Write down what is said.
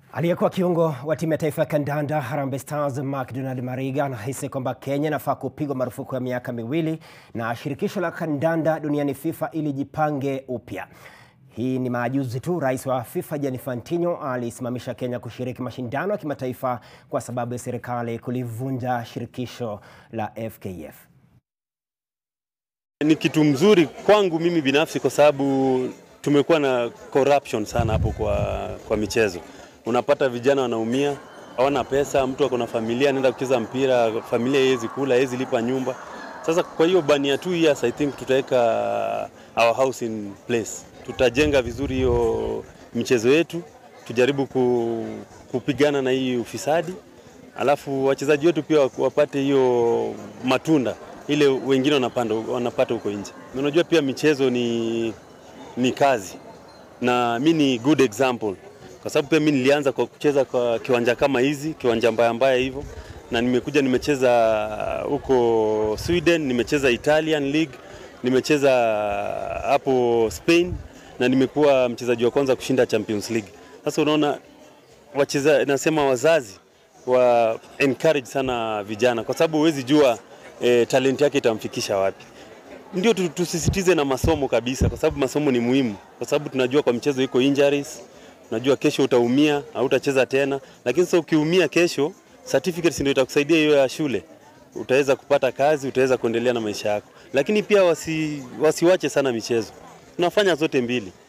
Aliyekuwa kiungo wa timu ya taifa ya kandanda Harambee Stars McDonald Mariga anahisi kwamba Kenya inafaa kupigwa marufuku ya miaka miwili na shirikisho la kandanda duniani FIFA ili jipange upya. Hii ni majuzi tu rais wa FIFA Gianni Infantino alisimamisha Kenya kushiriki mashindano ya kimataifa kwa sababu ya serikali kulivunja shirikisho la FKF. Ni kitu mzuri kwangu mimi binafsi kwa sababu tumekuwa na corruption sana hapo kwa michezo. Unapata vijana wanaumia, hawana pesa, mtu ako na familia anaenda kucheza mpira, familia haiwezi kula, haiwezi lipa nyumba. Sasa kwa hiyo bani ya 2 years I think tutaweka our house in place. Tutajenga vizuri hiyo michezo yetu, tujaribu kupigana na hii ufisadi. Alafu wachezaji wetu pia wapate hiyo matunda ile wengine wanapata huko nje. Unajua pia michezo ni kazi. Na mimi ni good example. Kwa sababu pia mimi nilianza kwa kucheza kwa kiwanja kama hizi, kiwanja mbaya hivyo, na nimekuja huko Sweden, nimecheza Italian League, nimecheza hapo Spain na nimekuwa mchezaji wa kwanza kushinda Champions League. Sasa unaona nasema wazazi wa encourage sana vijana kwa sababu huwezi jua talent yake itamfikisha wapi. Ndio tusisitize na masomo kabisa kwa sababu masomo ni muhimu. Kwa sababu tunajua kwa mchezo iko injuries. Unajua kesho utaumia, hautacheza tena, lakini sasa ukiumia kesho, certificates ndio itakusaidia hiyo ya shule. Utaweza kupata kazi, utaweza kuendelea na maisha yako. Lakini pia wasiwache sana michezo. Tunafanya zote mbili.